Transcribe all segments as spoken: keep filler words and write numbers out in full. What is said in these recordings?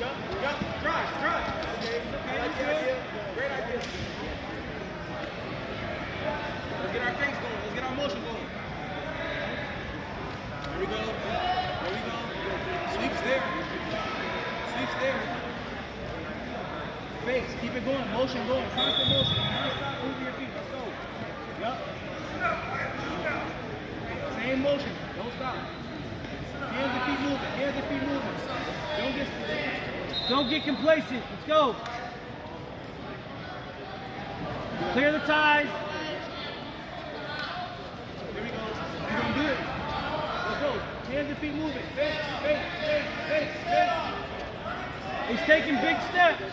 Yup, yup, drive, drive. Okay, okay, like good. Idea. Great idea. Let's get our face going. Let's get our motion going. There we go. There we go. Sweeps there. Sweeps there. Face. Keep it going. Motion going. Constant motion. Don't stop. Move your feet. Let's go. Yup. Same motion. Don't stop. Hands and feet moving. Hands and feet moving. Don't get, don't get complacent. Let's go. Clear the ties. There we go. You're doing good. Let's go. Hands and feet moving. Face, face, face, face, face. He's taking big steps.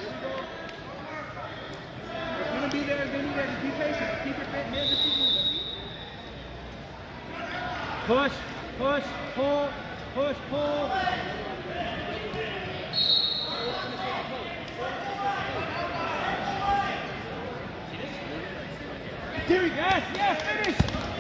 It's going to be there. It's going to be there. Just be patient. Keep your hands and feet moving. Push, push, pull, push, pull. There we go. Yes, yes, finish.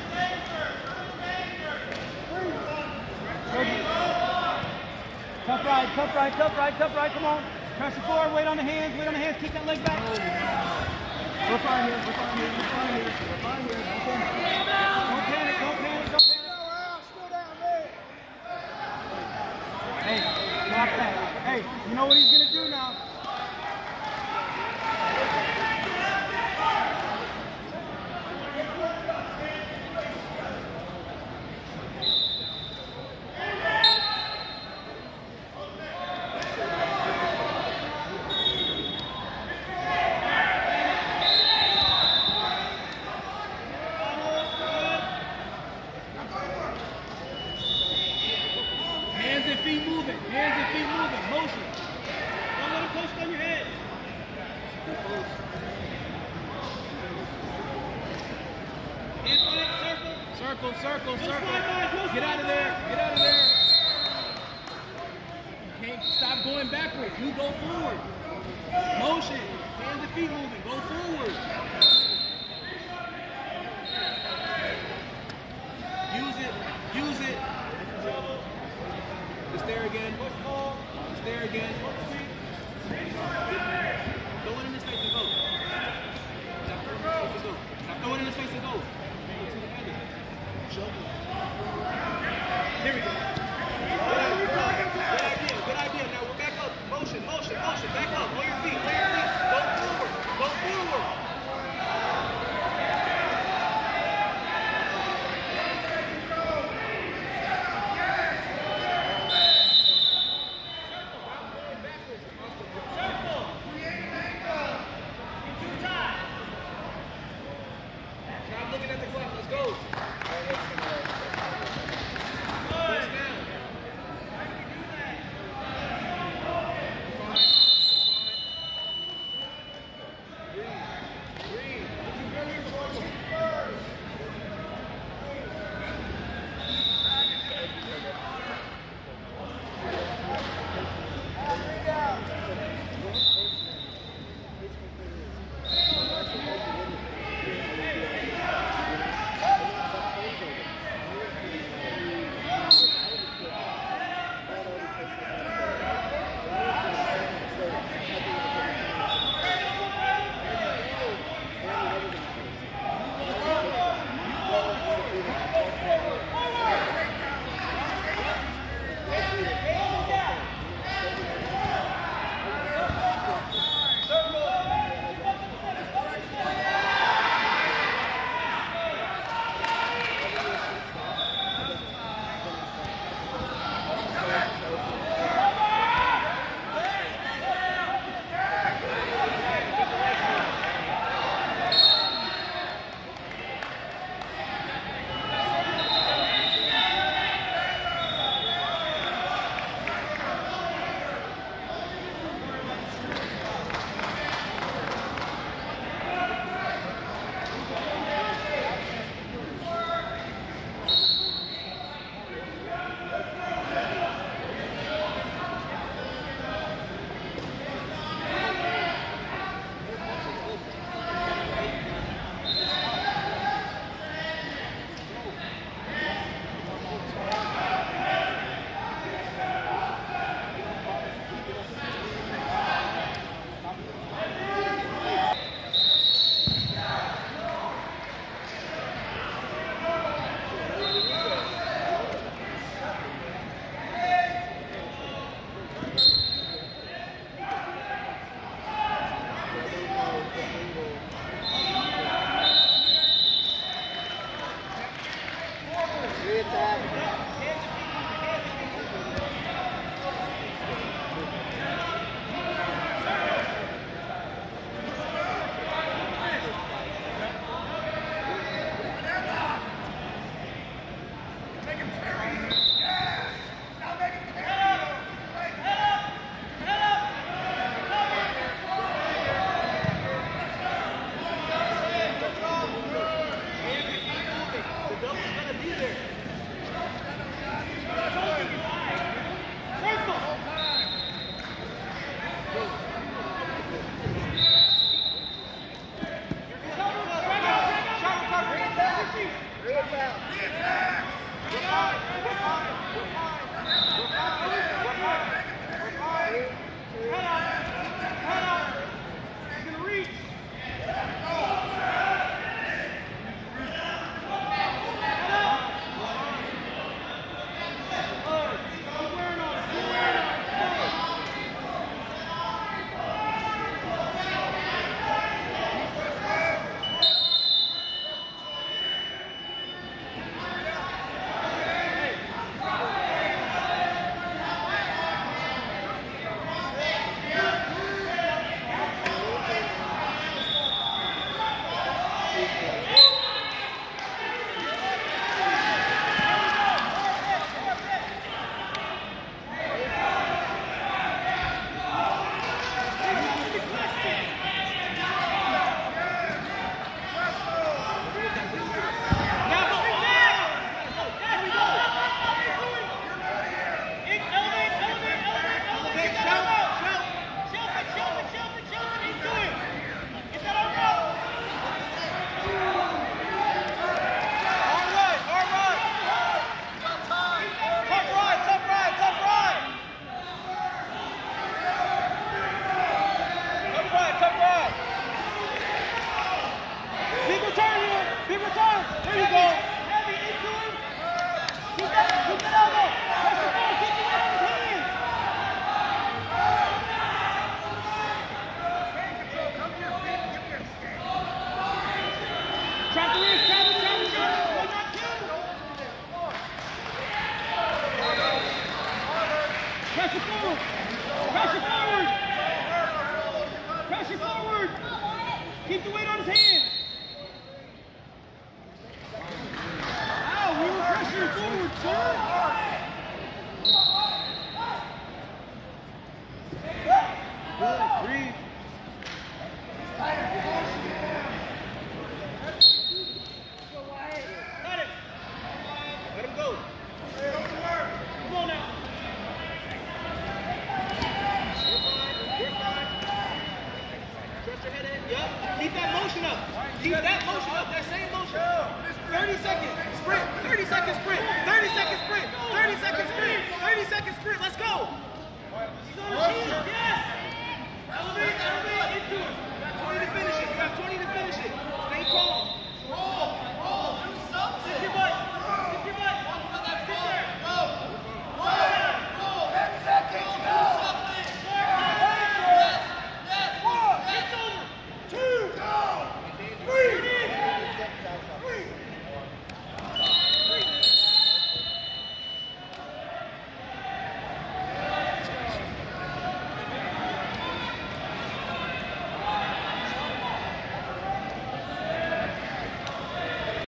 Tough ride, tough ride, tough ride, tough ride. Come on. Pressure forward, weight on the hands, weight on the hands. Kick that leg back. We're fine here, we're fine here, we're fine here. We're fine here. Don't panic, don't panic, don't panic. Hey, drop that. Hey, you know what he's going to do now? Circle, circle, circle. Get out of there. Get out of there. You can't stop going backwards. You go forward. Motion. Hands and feet moving. Go forward. Use it. Use it. It's there again. It's there again. Go in his face and go. Stop throwing in his face and go. Here we go. Good idea. Good idea. Good idea. Now we're back up. Motion, motion, motion. Back up. On your feet. On your feet. Go forward. Go forward. Stop looking at the clock. Let's go. First down. Good. Breathe. Got it. Let him go. Come on now. You're fine. You're fine. Trust your head in. Yup. Keep that motion up. Keep that motion up. That same motion. thirty seconds. Sprint. thirty seconds sprint. thirty seconds sprint. thirty seconds sprint. thirty seconds sprint. Let's go. He's on his